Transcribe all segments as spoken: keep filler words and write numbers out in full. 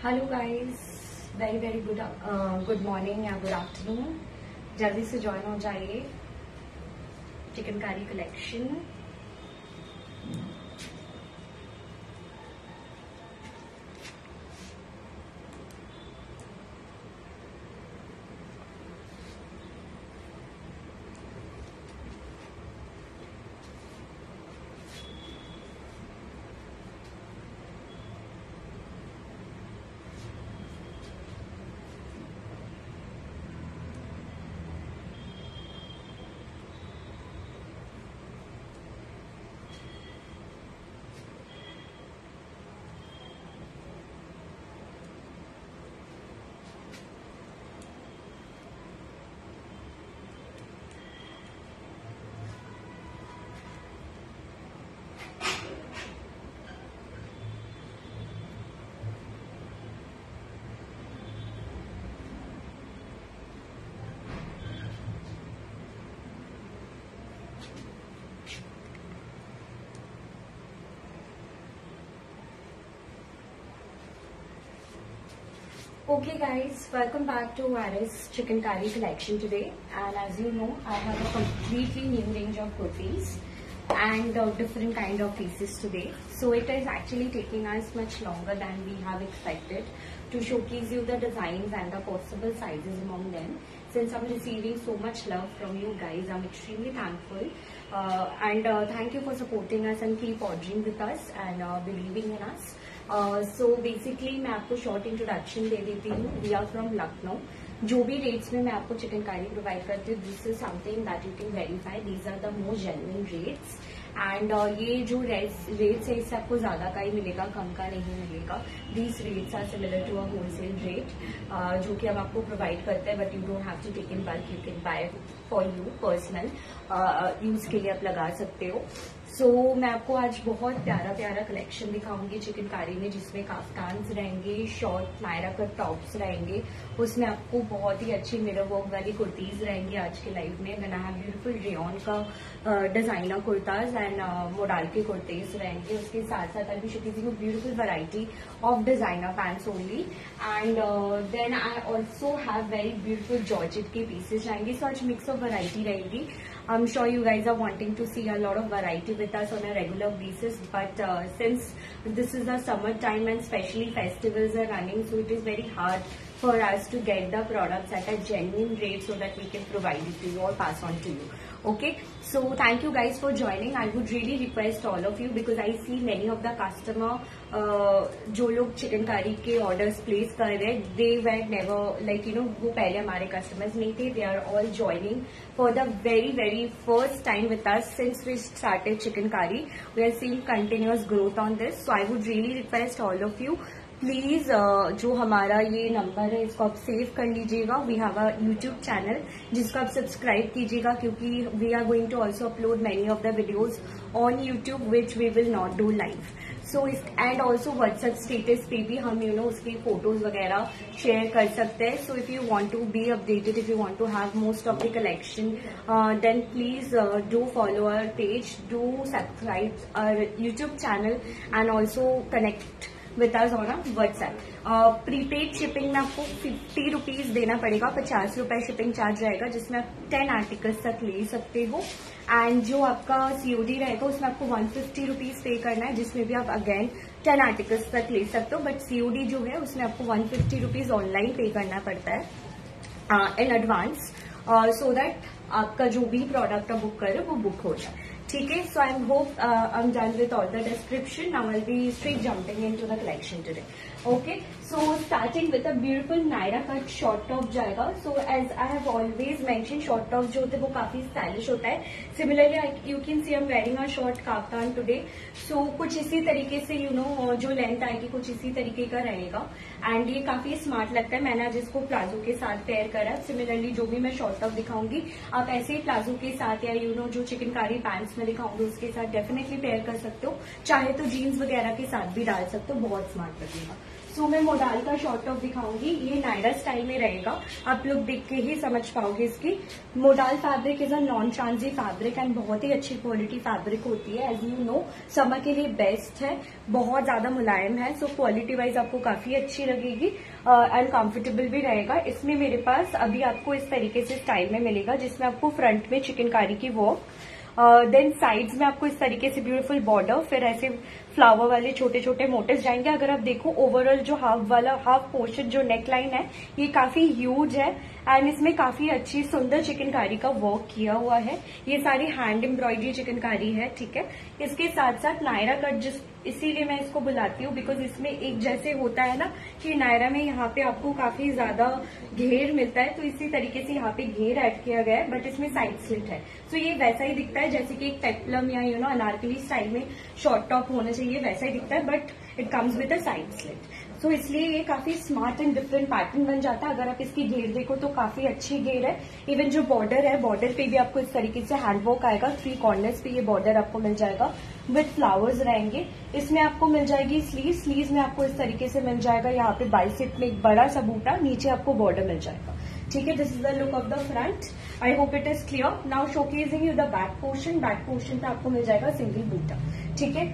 Hello guys, very very good good morning या good afternoon. जल्दी से ज्वाइन हो जाइए chikankari collection. Okay guys, welcome back to Aris Chikankari collection today, and as you know I have a completely new range of kurtis and uh, different kind of pieces today. So it is actually taking us much longer than we have expected to showcase you the designs and the possible sizes among them. Since I'm receiving so much love from you guys, I'm extremely thankful uh, and uh, thank you for supporting us and keep ordering with us and uh, believing in us. So uh, basically so मैं आपको short introduction दे देती हूँ. We are from Lucknow. जो भी rates में मैं आपको चिकनकारी प्रोवाइड करती हूँ, this is something that you can verify. These are the most genuine rates and ये जो रेट्स है इससे आपको ज्यादा का ही मिलेगा, कम का नहीं मिलेगा. These rates are similar to a wholesale rate जो कि हम आपको प्रोवाइड करते हैं, but you don't have to take in bulk. You can buy for you personal use के लिए आप लगा सकते हो. सो so, मैं आपको आज बहुत प्यारा प्यारा कलेक्शन दिखाऊंगी चिकनकारी में, जिसमें काफ्तान्स रहेंगे, शॉर्ट नायरा कट टॉप्स रहेंगे, उसमें आपको बहुत ही अच्छी मिरर वर्क वाली कुर्तीज रहेंगी आज के लाइव में. Then I have beautiful rayon का डिजाइनर कुर्ताज एंड मोडाल के कुर्तीज रहेंगे. उसके साथ साथ अभी शो किसी को beautiful variety of designer pants only. And then I also have very beautiful georgette के पीसेज रहेंगे. सो आज मिक्स ऑफ वैरायटी रहेगी. I'm sure you guys are wanting to see a lot of variety with us on a regular basis, but uh, since this is the summer time and especially festivals are running, so it is very hard for us to get the products at a genuine rate so that we can provide it to you or pass on to you. Okay, so thank you guys for joining. I would really request all of you, because I see many of the customer uh, जो लोग चिकनकारी के orders place कर रहे हैं, they were never like you know वो पहले हमारे customers नहीं थे. They are all joining for the very very first time with us since we started chikankari. We are seeing continuous growth on this, so I would really request all of you, please uh, जो हमारा ये number है इसको आप save कर लीजिएगा. We have a YouTube channel जिसको आप सब्सक्राइब कीजिएगा, क्योंकि we are going to also upload many of the videos on YouTube which we will not do live. So इस एंड ऑल्सो व्हाट्सएप स्टेटस पे भी हम यू नो उसकी photos वगैरह शेयर कर सकते हैं. So if you want to be updated, if you want to have most of the collection, then please do follow our page, do subscribe our YouTube channel and also connect with us on a WhatsApp. Prepaid shipping में आपको fifty rupees देना पड़ेगा, पचास रुपए shipping charge रहेगा, जिसमें आप ten articles तक ले सकते हो. एंड जो आपका सीओडी रहेगा उसमें आपको वन फिफ्टी रुपीज पे करना है, जिसमें भी आप अगेन टेन आर्टिकल्स तक ले सकते हो. बट सीओडी जो है उसमें आपको वन फिफ्टी रुपीज ऑनलाइन पे करना पड़ता है इन एडवांस, सो दैट आपका जो भी प्रोडक्ट आप बुक करे वो बुक हो जाए. ठीक है. So I hope I am done with all the description. Now I be straight jumping into the collection today. Okay, so starting with a beautiful Nayra cut short top जाएगा. So as I have always mention, short top जो होते हैं वो काफी stylish होता है. Similarly you can see I am wearing a short kaftan today. So कुछ इसी तरीके से यू you नो know, जो लेंथ आएगी कुछ इसी तरीके का रहेगा एंड ये काफी स्मार्ट लगता है. मैंने आज इसको प्लाजो के साथ पेयर करा. सिमिलरली जो भी मैं शॉर्ट टॉप दिखाऊंगी आप ऐसे ही प्लाजो के साथ या यू you नो know, जो चिकनकारी पैंट्स मैं दिखाऊंगी उसके साथ डेफिनेटली पेयर कर सकते हो, चाहे तो जीन्स वगैरह के साथ भी डाल सकते हो, बहुत स्मार्ट लगेगा। सो so, मैं मोडाल का शॉर्ट टॉप दिखाऊंगी, ये नायरा स्टाइल में रहेगा, आप लोग देख के ही समझ पाओगे इसकी। Modal fabric is a non transit fabric and बहुत ही अच्छी क्वालिटी फैब्रिक होती है। एज यू नो समर के लिए बेस्ट है, बहुत ज्यादा मुलायम है, सो क्वालिटी वाइज आपको काफी अच्छी लगेगी एंड कंफर्टेबल भी रहेगा। इसमें मेरे पास अभी आपको इस तरीके से स्टाइल में मिलेगा, जिसमें आपको फ्रंट में चिकनकारी की वर्क, देन uh, साइड्स में आपको इस तरीके से ब्यूटीफुल बॉर्डर, फिर ऐसे फ्लावर वाले छोटे छोटे मोटिव्स जाएंगे। अगर आप देखो ओवरऑल जो हाफ वाला हाफ पोर्शन जो नेक लाइन है ये काफी ह्यूज है एंड इसमें काफी अच्छी सुंदर चिकनकारी का वर्क किया हुआ है। ये सारी हैंड एम्ब्रॉयडरी चिकनकारी है, ठीक है। इसके साथ साथ नायरा कट, जिस इसीलिए मैं इसको बुलाती हूँ बिकॉज इसमें एक जैसे होता है ना कि नायरा में यहाँ पे आपको काफी ज्यादा घेर मिलता है, तो इसी तरीके से यहाँ पे घेर ऐड किया गया है, बट इसमें साइड स्लिट है। सो so ये वैसा ही दिखता है जैसे कि एक पेप्लम या यू नो अनारकली स्टाइल में शॉर्ट टॉप होना चाहिए, वैसा ही दिखता है, but it comes with a side slit. So इसलिए ये काफी स्मार्ट एंड डिफरेंट पैटर्न बन जाता है। अगर आप इसकी घेर देखो तो काफी अच्छी घेर है। इवन जो बॉर्डर है, बॉर्डर पे भी आपको इस तरीके से हैंडवर्क आएगा, थ्री कॉर्नर्स पे ये बॉर्डर आपको मिल जाएगा विद फ्लावर्स रहेंगे। इसमें आपको मिल जाएगी स्लीव, स्लीव में आपको इस तरीके से मिल जाएगा यहाँ पे बाइसेप में एक बड़ा सा बूटा, नीचे आपको बॉर्डर मिल जाएगा, ठीक है। This is the look of the front, I hope it is clear. Now showcasing you the back portion, back portion पे आपको मिल जाएगा सिंगल बूटा, ठीक है।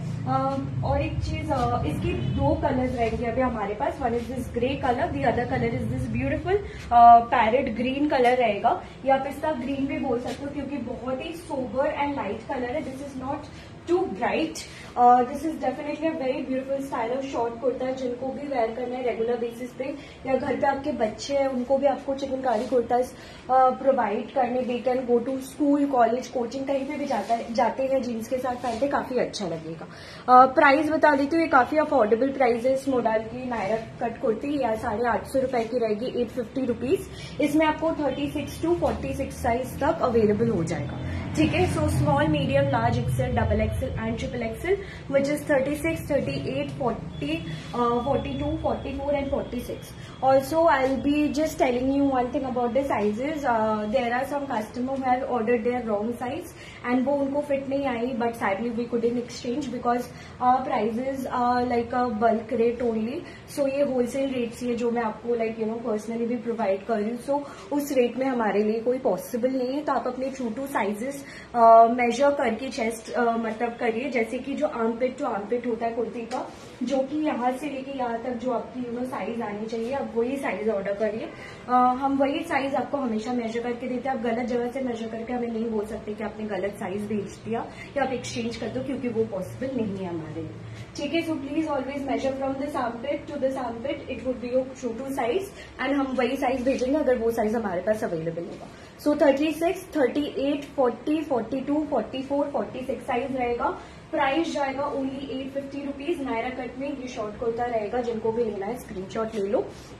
और एक चीज, uh, इसकी दो कलर्स रहेंगे अभी हमारे पास, one is this grey colour, the other colour is this beautiful parrot green colour रहेगा, या आप इसका ग्रीन भी बोल सकते हो क्योंकि बहुत ही सोबर एंड लाइट कलर है। This is not too bright, this is definitely a very beautiful style of short kurta, जिनको भी वेयर करना है रेगुलर बेसिस पे, या घर पे आपके बच्चे हैं उनको भी आपको चिकनकारी कुर्ताज प्रोवाइड करने, they can go to school college coaching कहीं पे भी जाता है जाते हैं जीन्स के साथ पहनते, काफी अच्छा लगेगा। प्राइस uh, बता देती हूँ, ये काफी अफोर्डेबल प्राइस है इस मॉडल की नायरा कट कुर्ती, या साढ़े आठ सौ रुपए की रहेगी, एट फिफ्टी रुपीज। इसमें आपको thirty six to forty six size तक अवेलेबल हो जाएगा, ठीक है। So small, medium, large, XL, double XL and triple XL, which is thirty six, thirty eight, forty, forty two, forty four and forty six. Also, I'll be just telling you one thing about the sizes. Uh, there are some customers who have ordered their wrong size and वो उनको fit नहीं आई, but sadly we couldn't exchange because our prices are like a bulk rate only. So ये wholesale rates ही है जो मैं आपको like you know personally भी provide कर रही हूँ. So उस rate में हमारे लिए कोई possible नहीं है, तो आप अपने true to sizes uh, measure करके chest uh, मतलब करिए, जैसे कि जो armpit to armpit होता है कुर्ती का, जो कि यहाँ से लेके यहाँ तक जो आपकी यू नो साइज आनी चाहिए, आप वही साइज ऑर्डर करिए. हम वही साइज आपको हमेशा मेजर करके देते हैं. आप गलत जगह से मेजर करके हमें नहीं बोल सकते कि आपने गलत साइज भेज दिया या आप एक्सचेंज कर दो, क्योंकि वो पॉसिबल नहीं है हमारे लिए. ठीक है, so please always measure from this armpit to this armpit, it would be your true to size and हम वही साइज भेजेंगे अगर वो साइज हमारे पास अवेलेबल होगा. So thirty six, thirty eight, forty, forty two, forty four, forty six size रहेगा. Price जाएगा only eight fifty rupees. Nayra cut में ये शॉर्ट कुर्ता रहेगा. जिनको भी लेना है स्क्रीनशॉट ले लो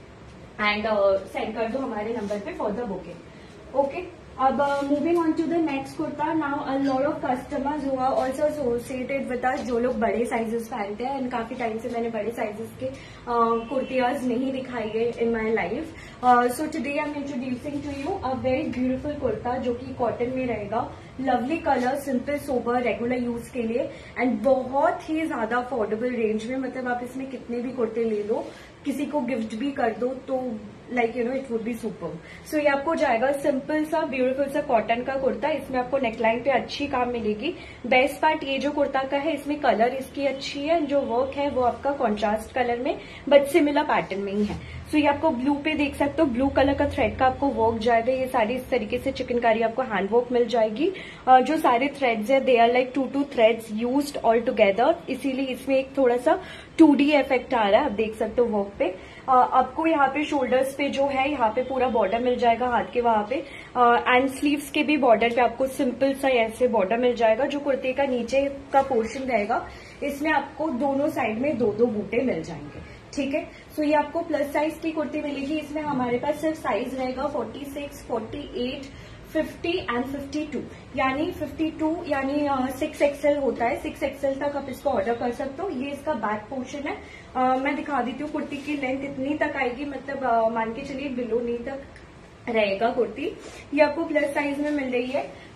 एंड सेंड कर दो हमारे नंबर पे फॉर द बुकिंग. ओके, अब moving on to the next kurta. Now a lot of customers who are also associated with us, जो लोग बड़े साइजेस पहनते हैं, एंड काफी टाइम से मैंने बड़े साइजेस के कुर्तियाज नहीं दिखाई है in my life. So today I am introducing to you a very beautiful kurta जो कि कॉटन में रहेगा. Lovely colour, simple sober, regular use के लिए एंड बहुत ही ज्यादा अफोर्डेबल रेंज में. मतलब आप इसमें कितने भी कुर्ते ले लो, किसी को गिफ्ट भी कर दो तो like you know it would be super. सो ये आपको जाएगा सिंपल सा ब्यूटीफुल सा कॉटन का कुर्ता. इसमें आपको नेकलाइन पे अच्छी काम मिलेगी. बेस्ट पार्ट ये जो कुर्ता का है, इसमें कलर इसकी अच्छी है. जो वर्क है वो आपका कॉन्ट्रास्ट कलर में बट सिमिलर पैटर्न में ही है. सो so, ये आपको ब्लू पे देख सकते हो, ब्लू कलर का थ्रेड का आपको वर्क जाएगा. ये सारी इस तरीके से चिकनकारी आपको हैंड वर्क मिल जाएगी. uh, जो सारे थ्रेड्स है they are like two two threads used all together, इसीलिए इसमें एक थोड़ा सा टू डी इफेक्ट आ रहा है. आप देख सकते हो वर्क पे. uh, आपको यहाँ पे शोल्डर्स पे जो है यहाँ पे पूरा बॉर्डर मिल जाएगा हाथ के वहां पे, एंड uh, स्लीव्स के भी बॉर्डर पे आपको सिंपल सा ऐसे बॉर्डर मिल जाएगा. जो कुर्ते का नीचे का पोर्शन रहेगा इसमें आपको दोनों साइड में दो दो बूटे मिल जाएंगे. ठीक है, सो so, ये आपको प्लस साइज की कुर्ती मिलेगी. इसमें हमारे पास सिर्फ साइज रहेगा forty six, forty eight, fifty and fifty two. यानी फिफ्टी टू यानी सिक्स एक्सएल होता है. सिक्स एक्सएल तक आप इसको ऑर्डर कर सकते हो. ये इसका बैक पोर्शन है. uh, मैं दिखा देती हूँ कुर्ती की लेंथ इतनी तक आएगी, मतलब uh, मान के चलिए बिलो नी तक रहेगा कुर्ती. ये आपको प्लस साइज में मिल रही है.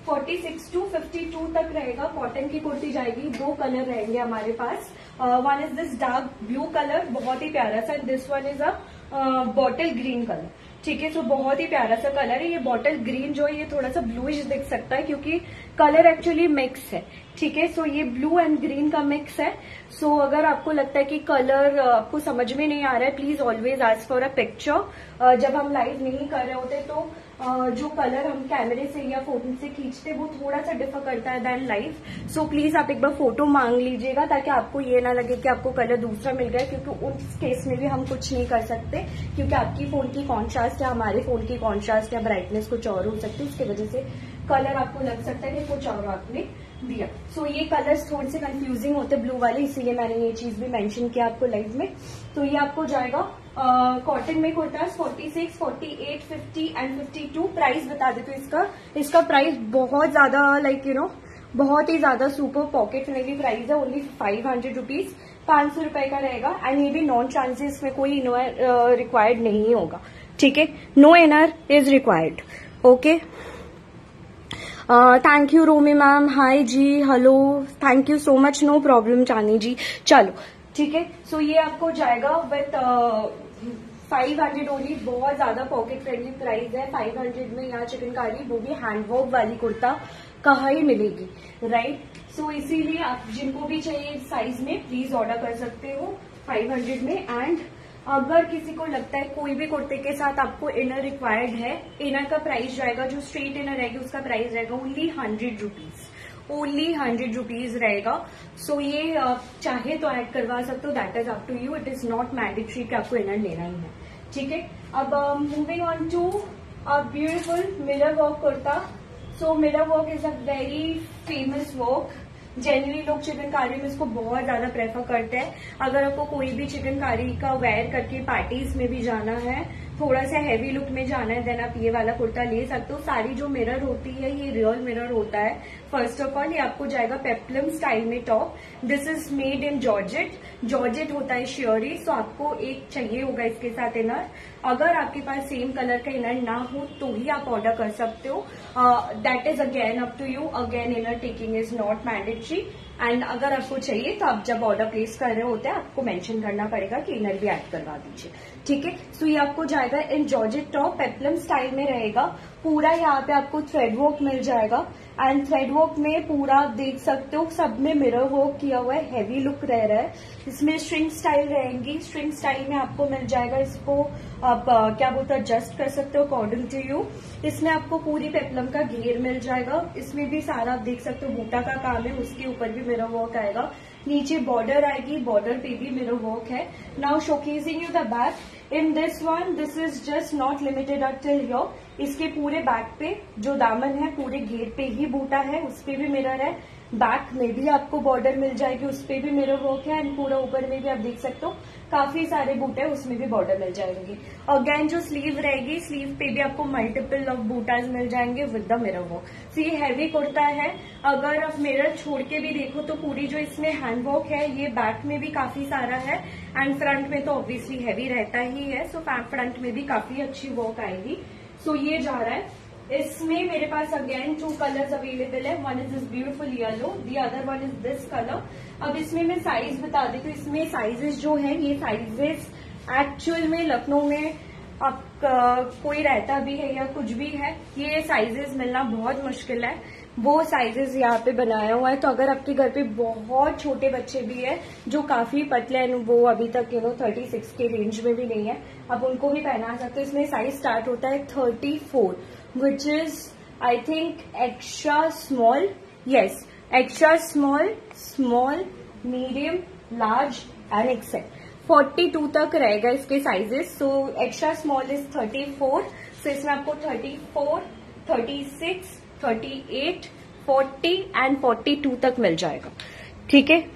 छियालीस टू बावन तक रहेगा। कॉटन की कुर्ती जाएगी। दो कलर रहेंगे हमारे पास। One is this dark blue colour, बहुत ही प्यारा सा। This one is a bottle green colour. ठीक है, सो बहुत ही प्यारा सा कलर है। ये बॉटल ग्रीन जो है ये थोड़ा सा ब्लूइश दिख सकता है क्योंकि कलर एक्चुअली मिक्स है। ठीक है, सो ये ब्लू एंड ग्रीन का मिक्स है। सो so, अगर आपको लगता है कि कलर आपको समझ में नहीं आ रहा है, please always ask for a picture. जब हम लाइव नहीं कर रहे होते तो uh, जो कलर हम कैमरे से या फोन से खींचते वो थोड़ा सा डिफर करता है देन लाइव। सो प्लीज आप एक बार फोटो मांग लीजिएगा ताकि आपको ये ना लगे कि आपको कलर दूसरा मिल गया, क्योंकि उस केस में भी हम कुछ नहीं कर सकते क्योंकि आपकी फोन की कॉन्ट्रास्ट या हमारे फोन की कॉन्ट्रास्ट या ब्राइटनेस कुछ और हो सकती है, उसकी वजह से कलर आपको लग सकता है कि कुछ और आपने दिया। सो so, ये कलर्स थोड़े से कंफ्यूजिंग होते ब्लू वाले, इसीलिए मैंने ये चीज भी मेंशन किया आपको लाइव में। तो ये आपको जाएगा कॉटन uh, में कुर्तास छियालीस, अड़तालीस, पचास एंड बावन। प्राइस बता देते तो इसका इसका प्राइस बहुत ज्यादा लाइक यू नो बहुत ही ज्यादा सुपर पॉकेट फ्रेंडली प्राइस है। ओनली फाइव हंड्रेड रुपीज, पांच सौ रुपए का रहेगा। एंड ये भी नॉन ट्रांजिट, इसमें कोई इनर रिक्वायर्ड नहीं होगा। ठीक है, no inner is required. Okay, thank you Romi ma'am, hi ji, hello, thank you so much, no problem Chani ji. चलो ठीक है, सो so ये आपको जाएगा विथ फाइव हंड्रेड ओनली। बहुत ज्यादा पॉकेट फ्रेंडली प्राइस है। फाइव हंड्रेड में यहाँ चिकनकारी, वो भी हैंडवर्क वाली कुर्ता कहाँ ही मिलेगी, राइट। सो so, इसीलिए आप जिनको भी चाहिए साइज में प्लीज ऑर्डर कर सकते हो फाइव हंड्रेड में। एंड अगर किसी को लगता है कोई भी कुर्ते के साथ आपको इनर रिक्वायर्ड है, इनर का प्राइस जाएगा, जो स्ट्रेट इनर रहेगी उसका प्राइस रहेगा only hundred rupees, only hundred rupees रहेगा। सो so, ये आप चाहे तो ऐड करवा सकते हो, that is up to you. It is not mandatory कि आपको इनर लेना ही है। ठीक है, अब moving on to a beautiful mirror work kurta. So mirror work is a very famous work. Generally लोग चिकनकारी में इसको बहुत ज्यादा प्रेफर करते हैं। अगर आपको कोई भी चिकनकारी का वेयर करके पार्टीज में भी जाना है, थोड़ा सा हैवी लुक में जाना है, देन आप ये वाला कुर्ता ले सकते हो। सारी जो मिरर होती है ये रियल मिरर होता है। फर्स्ट ऑफ ऑल ये आपको जाएगा पेप्लम स्टाइल में top. This is made in georgette. Georgette होता है श्योरी। सो आपको एक चाहिए होगा इसके साथ इनर। अगर आपके पास सेम कलर का इनर ना हो तो ही आप ऑर्डर कर सकते हो। That is again up to you. Again inner taking is not mandatory. And अगर आपको चाहिए तो आप जब ऑर्डर प्लेस कर रहे होते हैं आपको मेंशन करना पड़ेगा कि इनर भी ऐड करवा दीजिए। ठीक है, सो ये आपको जाएगा in georgette top, peplum style में रहेगा। पूरा यहाँ पे आपको थ्रेड वर्क मिल जाएगा। एंड थ्रेड वर्क में पूरा आप देख सकते हो सब में मिरर वर्क किया हुआ है, हैवी लुक रह रहा है। इसमें स्ट्रिंग स्टाइल रहेंगी। स्ट्रिंग स्टाइल में आपको मिल जाएगा, इसको आप आ, क्या बोलते हैं एडजस्ट कर सकते हो अकॉर्डिंग टू यू। इसमें आपको पूरी पेप्लम का घेर मिल जाएगा। इसमें भी सारा आप देख सकते हो बूटा का काम है, उसके ऊपर भी मिरर वर्क आएगा। नीचे बॉर्डर आएगी, बॉर्डर पे भी मिरर वर्क है। Now showcasing you the back in this one. This is just not limited till here. इसके पूरे बैक पे जो दामन है पूरे घेर पे ही बूटा है, उस पे भी मिरर है। बैक में भी आपको बॉर्डर मिल जाएगी, उस पे भी मिरर वर्क है। एंड पूरा ऊपर में भी आप देख सकते हो काफी सारे बूटे, उसमें भी बॉर्डर मिल जाएंगे। अगेन जो स्लीव रहेगी, स्लीव पे भी आपको मल्टीपल ऑफ बूटाज मिल जाएंगे with the mirror work. So ये हैवी कुर्ता है। अगर आप मिरर छोड़ के भी देखो तो पूरी जो इसमें हैंड वर्क है ये बैक में भी काफी सारा है। एंड फ्रंट में तो ऑब्वियसली हैवी रहता ही है। सो फ्रंट में भी काफी अच्छी वर्क आएगी। सो so, ये जा रहा है। इसमें मेरे पास अगेन टू कलर्स अवेलेबल है। One is this beautiful yellow, the other one is this colour. अब इसमें मैं साइज बता देती हूँ। इसमें साइजेस जो है ये साइजेस एक्चुअल में लखनऊ में अब कोई रहता भी है या कुछ भी है, ये साइजेस मिलना बहुत मुश्किल है। वो साइजेस यहाँ पे बनाया हुआ है। तो अगर आपके घर पे बहुत छोटे बच्चे भी है जो काफी पतले हैं, वो अभी तक यू नो थर्टी सिक्स के रेंज में भी नहीं है, आप उनको भी पहना सकते हो। इसमें साइज स्टार्ट होता है thirty four, which is I think extra small. Yes, extra small, small, medium, large and XL. Forty two तक रहेगा इसके sizes. So extra small is thirty four. So इसमें आपको thirty four, thirty six, thirty eight, forty and forty two तक मिल जाएगा। ठीक है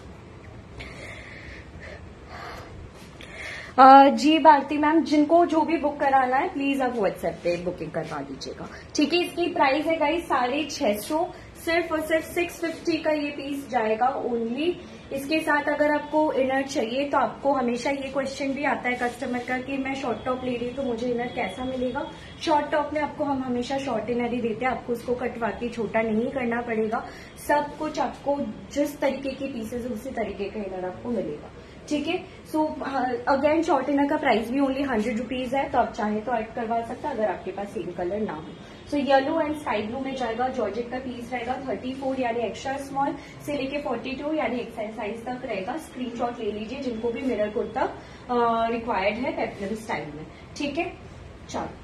uh, जी भारती मैम, जिनको जो भी बुक कराना है प्लीज आप व्हाट्सएप पे बुकिंग करवा दीजिएगा। ठीक है, इसकी प्राइस है गाइस साढ़े छह सौ सिर्फ और सिर्फ सिक्स फिफ्टी का ये पीस जाएगा ओनली। इसके साथ अगर आपको इनर चाहिए तो आपको हमेशा ये क्वेश्चन भी आता है कस्टमर का कि मैं शॉर्ट टॉप ले रही हूँ तो मुझे इनर कैसा मिलेगा। शॉर्ट टॉप में आपको हम हमेशा शॉर्ट इनर ही देते हैं, आपको उसको कटवा के छोटा नहीं करना पड़ेगा। सब कुछ आपको जिस तरीके की पीसेस उसी तरीके का इनर आपको मिलेगा, ठीक है। सो अगेन शॉर्ट इनर का प्राइस भी ओनली हंड्रेड रुपीज है, तो आप चाहे तो ऐड करवा सकते हैं अगर आपके पास सेम कलर ना हो। So yellow and sky blue में जाएगा। जॉर्जेट का पीस रहेगा थर्टी फोर यानी एक्स्ट्रा स्मॉल से लेके फोर्टी टू यानी एक्सेल साइज तक रहेगा। स्क्रीनशॉट ले लीजिए जिनको भी मिरर कुर्ता रिक्वायर्ड है पेप्लम स्टाइल में, ठीक है। चलो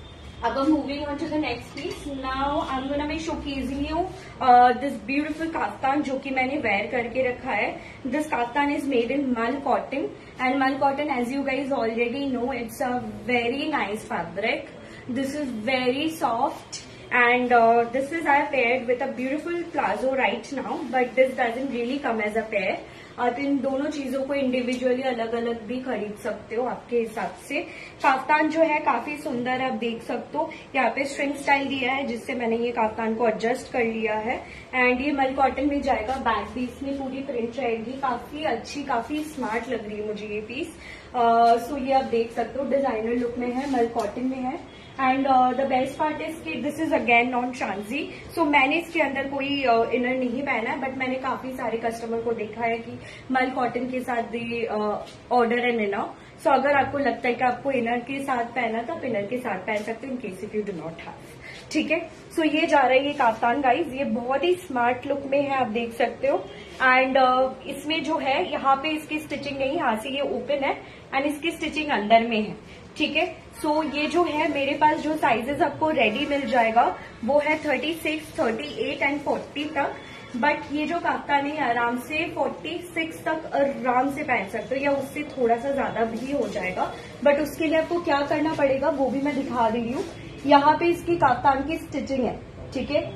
अब I'm moving on to the next piece. Now I'm gonna be showcasing you uh, this beautiful kaftan जो कि मैंने wear करके रखा है। This kaftan is made in mal cotton and mal cotton, as you guys already know, it's a very nice fabric. This is very soft and uh, this is I paired with a beautiful palazzo right now, but this doesn't really come as a pair. आप इन दोनों चीजों को individually अलग अलग भी खरीद सकते हो आपके हिसाब से। काफ्तान जो है काफी सुंदर आप देख सकते हो, यहाँ पे स्ट्रिंग स्टाइल दिया है जिससे मैंने ये काफ्तान को एडजस्ट कर लिया है। एंड ये मल कॉटन में जाएगा। बैक भी इसमें पूरी प्रिंट रहेगी, काफी अच्छी काफी स्मार्ट लग रही है मुझे ये पीस। सो uh, so ये आप देख सकते हो डिजाइनर लुक में है, मल कॉटन में है। And the best part is कि दिस इज अगेन नॉन ट्रांजी। सो मैंने इसके अंदर कोई इनर uh, नहीं पहना है, बट मैंने काफी सारे कस्टमर को देखा है कि मल कॉटन के साथ भी ऑर्डर एंड इनर। सो अगर आपको लगता है कि आपको इनर के साथ पहना तो आप इनर के साथ पहन सकते हो in case if you do not have, ठीक है। सो so ये जा रहा है ये काफ्तान गाइज, ये बहुत ही स्मार्ट लुक में है आप देख सकते हो। एंड uh, इसमें जो है यहाँ पे इसकी स्टिचिंग नहीं, यहाँ से ये ओपन है एंड इसकी स्टिचिंग अंदर में है, ठीक है। सो so, ये जो है मेरे पास जो साइजेस आपको रेडी मिल जाएगा वो है thirty six, thirty eight and forty तक। बट ये जो काफ्तान है आराम से फोर्टी सिक्स तक आराम से पहन सकते हो या उससे थोड़ा सा ज्यादा भी हो जाएगा। बट उसके लिए आपको क्या करना पड़ेगा वो भी मैं दिखा रही हूँ। यहाँ पे इसकी काफ्तान की स्टिचिंग है, ठीक है।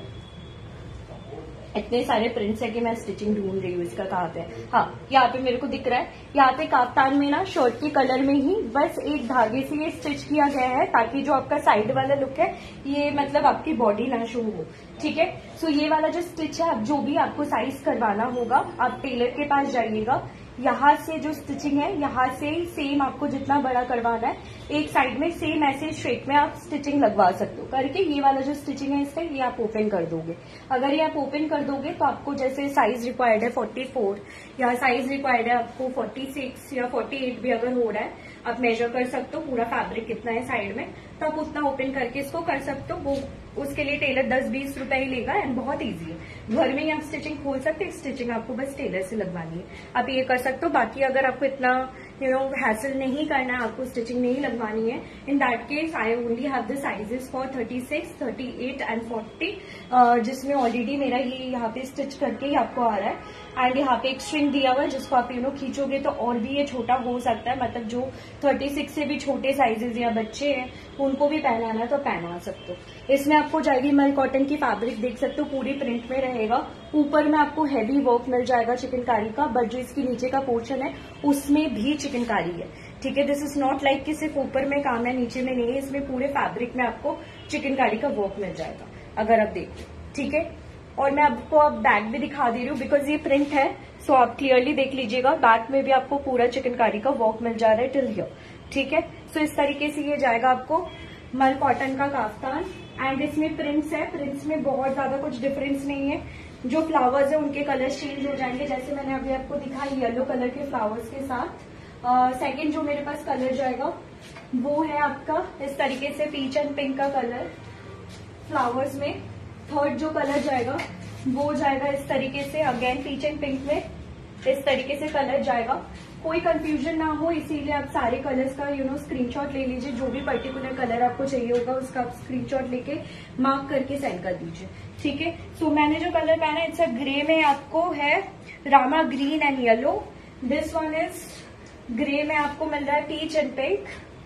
इतने सारे प्रिंट्स है कि मैं स्टिचिंग ढूंढ रही हूँ इसका कहाँ पे। हाँ यहाँ पे मेरे को दिख रहा है, यहाँ पे काफ्तान में ना शर्ट के कलर में ही बस एक धागे से ये स्टिच किया गया है ताकि जो आपका साइड वाला लुक है ये मतलब आपकी बॉडी ना शो हो, ठीक है। सो ये वाला जो स्टिच है आप जो भी आपको साइज करवाना होगा आप टेलर के पास जाइएगा, यहाँ से जो स्टिचिंग है यहाँ से सेम आपको जितना बड़ा करवाना है एक साइड में सेम ऐसे स्ट्रेट में आप स्टिचिंग लगवा सकते हो करके। ये वाला जो स्टिचिंग है इसका ये आप ओपन कर दोगे। अगर ये आप ओपन कर दोगे तो आपको जैसे साइज रिक्वायर्ड है फोर्टी फोर या साइज रिक्वायर्ड है आपको फोर्टी सिक्स या फोर्टी एट भी अगर हो रहा है आप मेजर कर सकते हो पूरा फैब्रिक कितना है साइड में, तो आप उतना ओपन करके इसको कर सकते हो। वो उसके लिए टेलर दस बीस रुपए ही लेगा एंड बहुत इजी है। घर में ही आप स्टिचिंग खोल सकते हैं, स्टिचिंग आपको बस टेलर से लगवानी है, आप ये कर सकते हो। बाकी अगर आपको इतना यू नो हैसल नहीं करना है, आपको स्टिचिंग नहीं लगवानी है, in that case I only have the sizes for thirty six, thirty eight and forty, जिसमें ऑलरेडी मेरा ये यहाँ पे स्टिच करके ही आपको आ रहा है। एंड यहाँ पे एक स्ट्रिंग दिया हुआ है जिसको आप यू नो खींचोगे तो और भी ये छोटा हो सकता है, मतलब जो थर्टी सिक्स से भी छोटे साइजेस या बच्चे हैं उनको भी पहनाना है तो पहना सकते हो। इसमें आपको जाएगी मल कॉटन की फैब्रिक देख सकते हो, पूरी प्रिंट में रहेगा। ऊपर में आपको हैवी वर्क मिल जाएगा चिकनकारी का, बट जो इसकी नीचे का पोर्शन है उसमें भी चिकनकारी है, ठीक है। दिस इज नॉट लाइक कि सिर्फ ऊपर में काम है नीचे में नहीं है, इसमें पूरे फैब्रिक में आपको चिकनकारी का वर्क मिल जाएगा अगर आप देखो, ठीक है। और मैं आपको अब बैक भी दिखा दे रही हूँ बिकॉज ये प्रिंट है, सो आप क्लियरली देख लीजिएगा। बैक में भी आपको पूरा चिकनकारी का वर्क मिल जा रहा है टिल हियर, ठीक है। सो इस तरीके से ये जाएगा आपको मल कॉटन का काफ्तान। एंड इसमें प्रिंट्स है, प्रिंट्स में बहुत ज्यादा कुछ डिफरेंस नहीं है। जो फ्लावर्स है उनके कलर्स चेंज हो जाएंगे, जैसे मैंने अभी आपको दिखा येलो कलर के फ्लावर्स के साथ। सेकेंड uh, जो मेरे पास कलर जाएगा वो है आपका इस तरीके से पीच एंड पिंक का कलर फ्लावर्स में। थर्ड जो कलर जाएगा वो जाएगा इस तरीके से अगेन पीच एंड पिंक में, इस तरीके से कलर जाएगा। कोई कंफ्यूजन ना हो इसीलिए आप सारे कलर्स का यू नो स्क्रीनशॉट ले लीजिए। जो भी पर्टिकुलर कलर आपको चाहिए होगा उसका आप स्क्रीनशॉट लेके मार्क करके सेंड कर दीजिए, ठीक है। सो मैंने जो कलर पहना है इट्स अ ग्रे में आपको है Rama green and yellow. This one is grey में आपको मिल रहा है पीच एंड पिंक।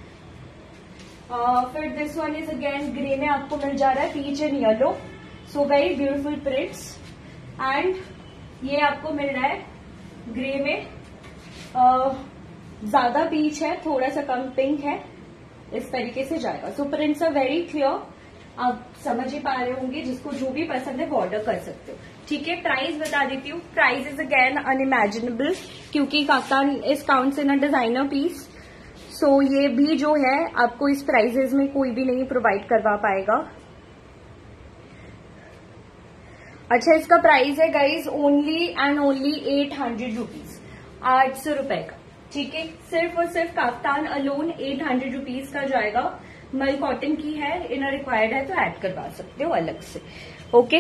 फिर this one is again grey में आपको मिल जा रहा है peach and yellow. So very beautiful prints. And ये आपको मिल रहा है ग्रे में, uh, ज्यादा पीच है थोड़ा सा कम पिंक है, इस तरीके से जाएगा। So prints are very clear आप समझ ही पा रहे होंगे, जिसको जो भी पसंद है वो ऑर्डर कर सकते हो। ठीक है, प्राइस बता देती हूँ। प्राइस इज अगेन अनइमेजिनेबल, क्योंकि kaftan is counts in a designer piece. So ये भी जो है आपको इस प्राइजेस में कोई भी नहीं प्रोवाइड करवा पाएगा। अच्छा, इसका प्राइस है guys only and only eight hundred rupees, आठ सौ रुपए का। ठीक है, सिर्फ और सिर्फ kaftan alone eight hundred rupees का जाएगा। मल कॉटन की है, इनर रिक्वायर्ड है तो ऐड करवा सकते हो अलग से। Okay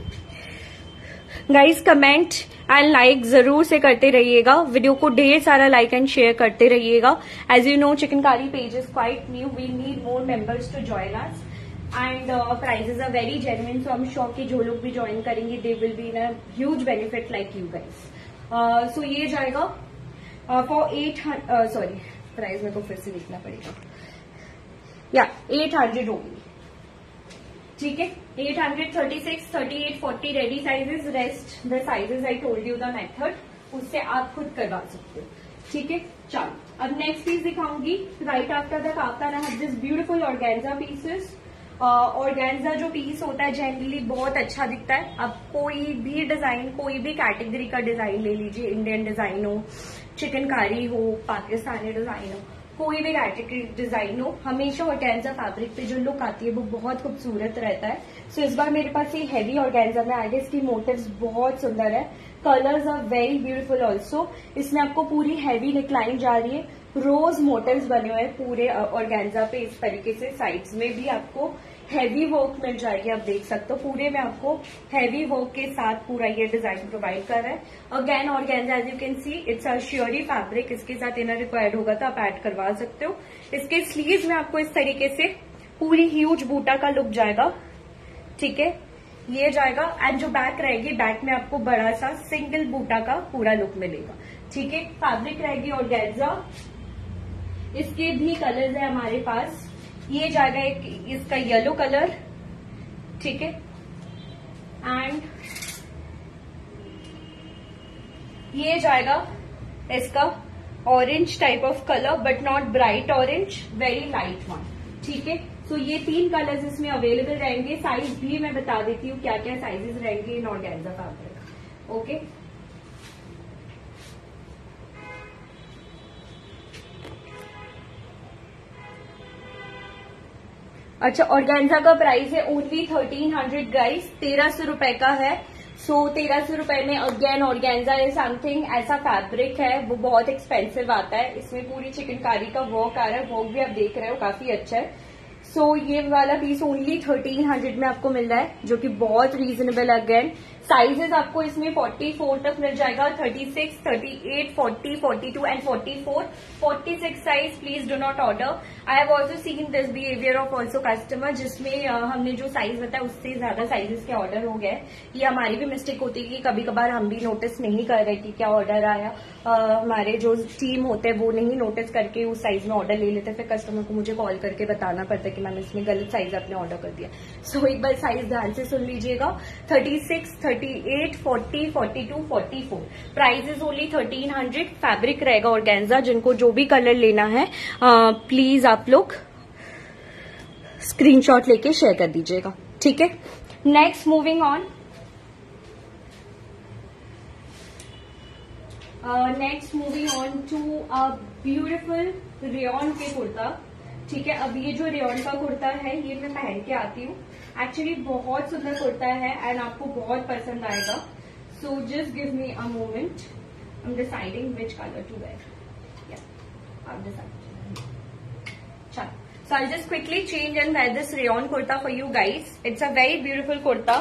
guys, comment and like जरूर से करते रहिएगा, वीडियो को ढेर सारा लाइक एंड शेयर करते रहिएगा। As you know, chikankari page is quite new, we need more members to join us and prices are very genuine. So I am sure कि जो लोग भी ज्वाइन करेंगे they will be in a huge benefit like you guys. So ये जाएगा for eight sorry price में को फिर से देखना पड़ेगा, या एट हंड्रेड होगी। ठीक है, eight hundred, thirty six, thirty eight, forty ready sizes, rest the sizes I told you the method, उससे आप खुद करवा सकते हो। ठीक है, चलो अब नेक्स्ट पीस दिखाऊंगी। Right after the kaftan I have this beautiful organza pieces. Organza जो पीस होता है जनरली बहुत अच्छा दिखता है। अब कोई भी डिजाइन, कोई भी कैटेगरी का डिजाइन ले लीजिए, इंडियन डिजाइन हो, चिकनकारी हो, पाकिस्तानी डिजाइन हो, कोई भी कैटेगरी डिजाइन हो, हमेशा ऑर्गेन्जा फैब्रिक पे जो लुक आती है वो बहुत खूबसूरत रहता है। सो so, इस बार मेरे पास ये हैवी ऑर्गेन्जा में आएगा। इसकी मोटिव्स बहुत सुंदर है, colours are very beautiful also. इसमें आपको पूरी हैवी नेकलाइन जा रही है, रोज मोटिव्स बने हुए हैं पूरे ऑर्गेन्जा पे। इस तरीके से साइड्स में भी आपको हैवी वर्क मिल जाएगी, आप देख सकते हो पूरे में आपको हैवी वर्क के साथ पूरा ये डिजाइन प्रोवाइड कर रहा है। Again organza as you can see it's a sheer fabric, इसके साथ इनर रिक्वायर्ड होगा तो आप ऐड करवा सकते हो। इसके स्लीव्स में आपको इस तरीके से पूरी ह्यूज बूटा का लुक जाएगा। ठीक है, ये जाएगा एंड जो बैक रहेगी, बैक में आपको बड़ा सा सिंगल बूटा का पूरा लुक मिलेगा। ठीक है, फैब्रिक रहेगी ऑर्गेन्जा। इसके भी कलर्स है हमारे पास। ये जाएगा एक इसका येलो कलर, ठीक है, एंड ये जाएगा इसका orange type of colour, but not bright orange, very light one. ठीक है, सो so ये तीन कलर्स इसमें अवेलेबल रहेंगे। साइज भी मैं बता देती हूँ क्या क्या साइजेस रहेंगे इन ऑर्गेन्जा फैब्रिक। ओके, अच्छा, ऑर्गेन्जा का प्राइस है ओनली थर्टीन हंड्रेड गाइस, तेरह सौ रुपए का है। सो तेरह सौ रुपए में अगेन ऑर्गेन्जा इज समथिंग ऐसा फैब्रिक है वो बहुत एक्सपेंसिव आता है। इसमें पूरी चिकनकारी का वर्क आ रहा है, वर्क भी आप देख रहे हो काफी अच्छा है। सो so, ये वाला पीस ओनली थर्टीन हंड्रेड में आपको मिल रहा है, जो कि बहुत रीजनेबल। अगेन साइजेस आपको इसमें फोर्टी फोर तक मिल जाएगा, thirty six, thirty eight, forty, forty two and forty four. Forty six size please do not order. I have also seen this behaviour of also customer, जिसमें uh, हमने जो size बताया उससे ज्यादा साइजेस के ऑर्डर हो गए। ये हमारी भी मिस्टेक होती है कि कभी कभार हम भी नोटिस नहीं कर रहे कि क्या ऑर्डर आया। uh, हमारे जो टीम होते हैं वो नहीं नोटिस करके उस साइज में ऑर्डर ले लेते, फिर कस्टमर को मुझे कॉल करके बताना पड़ता है कि मैम इसमें गलत साइज आपने ऑर्डर कर दिया। सो so, एक बार साइज ध्यान से सुन लीजिएगा, thirty six, thirty eight, forty, forty two, forty four. Price is only thirteen hundred. Fabric रहेगा ऑर्गेन्जा। जिनको जो भी कलर लेना है प्लीज uh, आप लोग स्क्रीनशॉट लेके शेयर कर दीजिएगा। ठीक है, next moving on. Next moving on to a beautiful rayon के कुर्ता। ठीक है, अब ये जो रेयॉन का कुर्ता है ये मैं पहन के आती हूँ। एक्चुअली बहुत सुंदर कुर्ता है एंड आपको बहुत पसंद आएगा। So just give me a moment, I am deciding which colour to wear. या आप डिसाइड। चलो, so I'll just quickly change and wear this rayon kurta for you guys. It's a very beautiful kurta.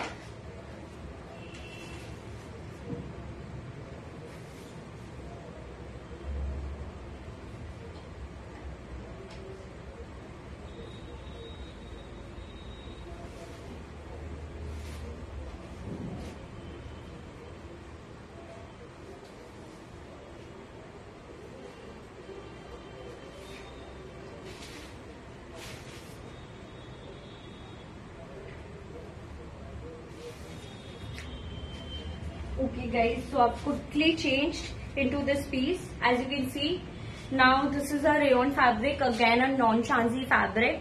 Okay guys, so I've quickly changed into this piece. As you can see, now this is a rayon fabric, again a non-chansi fabric.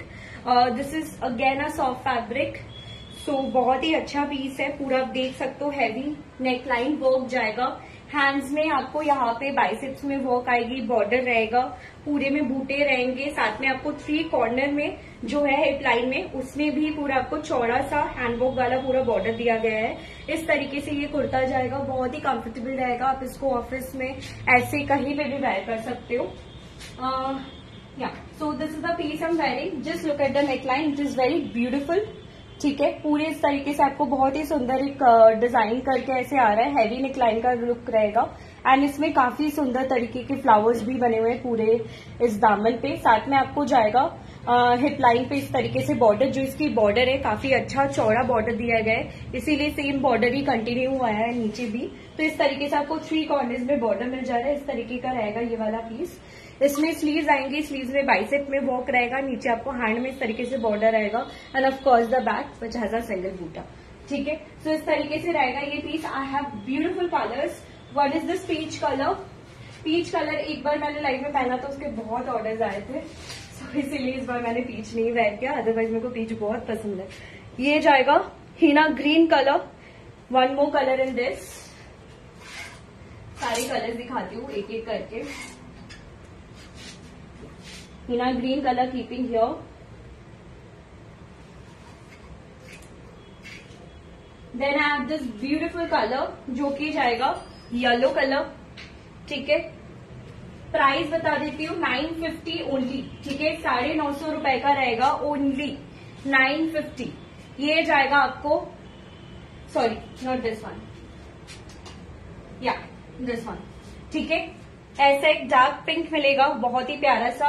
This is again a soft fabric, so बहुत ही अच्छा piece है। पूरा आप देख सकते हो heavy neckline work जाएगा। हैंड्स में आपको यहाँ पे बाइसेप्स में वर्क आएगी, बॉर्डर रहेगा, पूरे में बूटे रहेंगे। साथ में आपको थ्री कॉर्नर में जो है हिप लाइन में उसमें भी पूरा आपको चौड़ा सा हैंडवर्क वाला पूरा बॉर्डर दिया गया है। इस तरीके से ये कुर्ता जाएगा, बहुत ही कंफर्टेबल रहेगा। आप इसको ऑफिस में ऐसे कहीं पे भी वेयर कर सकते हो। या so this is the piece I am wearing. Just look at the neckline, it is very beautiful. ठीक है, पूरे इस तरीके से आपको बहुत ही सुंदर एक डिजाइन करके ऐसे आ रहा है। हैवी नेकलाइन का लुक रहेगा एंड इसमें काफी सुंदर तरीके के फ्लावर्स भी बने हुए हैं पूरे इस दामन पे। साथ में आपको जाएगा हिप लाइन पे इस तरीके से बॉर्डर, जो इसकी बॉर्डर है काफी अच्छा चौड़ा बॉर्डर दिया गया है, इसीलिए सेम बॉर्डर ही कंटिन्यू हुआ है नीचे भी। तो इस तरीके से आपको थ्री कॉर्नर्स में बॉर्डर मिल जा रहा है। इस तरीके का रहेगा ये वाला पीस। इसमें स्लीव्स आएंगी, स्लीव्स में बाइसेप में वर्क रहेगा, नीचे आपको हैंड में इस तरीके से बॉर्डर रहेगा and of course the back which has a single buta. ठीक है, सो इस तरीके से रहेगा ये पीस। I have beautiful colours. What is this peach colour? Peach colour एक बार मैंने लाइव में पहना तो उसके बहुत ऑर्डर्स आए थे, सो इसीलिए इस बार मैंने पीच नहीं वेयर किया, अदरवाइज मेरे को पीच बहुत पसंद है। ये जाएगा henna green colour. One more colour in this. सारे कलर्स दिखाती हूँ एक एक करके। Henna green colour keeping here. Then I have this beautiful colour जो कि जाएगा येलो कलर। ठीक है, प्राइस बता देती हूँ नाइन फिफ्टी ओनली। ठीक है, साढ़े नौ सौ रुपए का रहेगा, ओनली नाइन फिफ्टी। ये जाएगा आपको, सॉरी नॉट दिस वन, या दिस वन। ठीक है, ऐसा एक डार्क पिंक मिलेगा, बहुत ही प्यारा सा।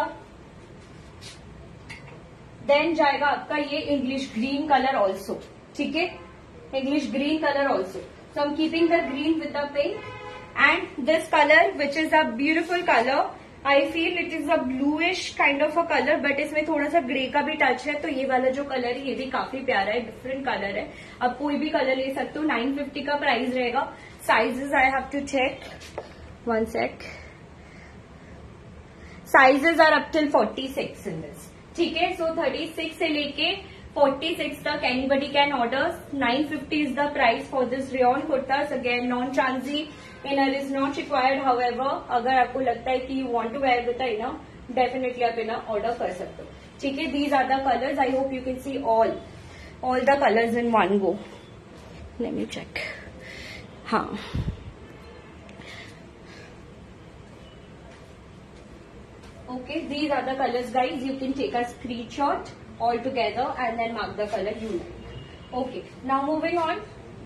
देन जाएगा आपका ये इंग्लिश ग्रीन कलर ऑल्सो। ठीक है, English green colour also. So I am keeping the green with the pink and this colour which is a beautiful colour. I feel it is a bluish kind of a colour, but इसमें थोड़ा सा grey का भी touch है। तो ये वाला जो कलर है ये भी काफी प्यारा है, डिफरेंट कलर है। आप कोई भी कलर ले सकते हो। नाइन फिफ्टी का प्राइस रहेगा। Sizes I have to check, one sec. Sizes are up till forty six in this. ठीक है, सो थर्टी सिक्स से लेके फोर्टी सिक्स तक anybody can order. Nine fifty is the price for this rayon kurtas. Again non transy inner is not required. However अगर आपको लगता है कि you want to wear with inner, definitely आप inner order कर सकते हो। ठीक है, these are the colours. I hope you can see all all the colours in one go. Let me check. हाँ, okay, these are the colors guys. You can take a screenshot all together and then mark the color you like. Okay, now moving on.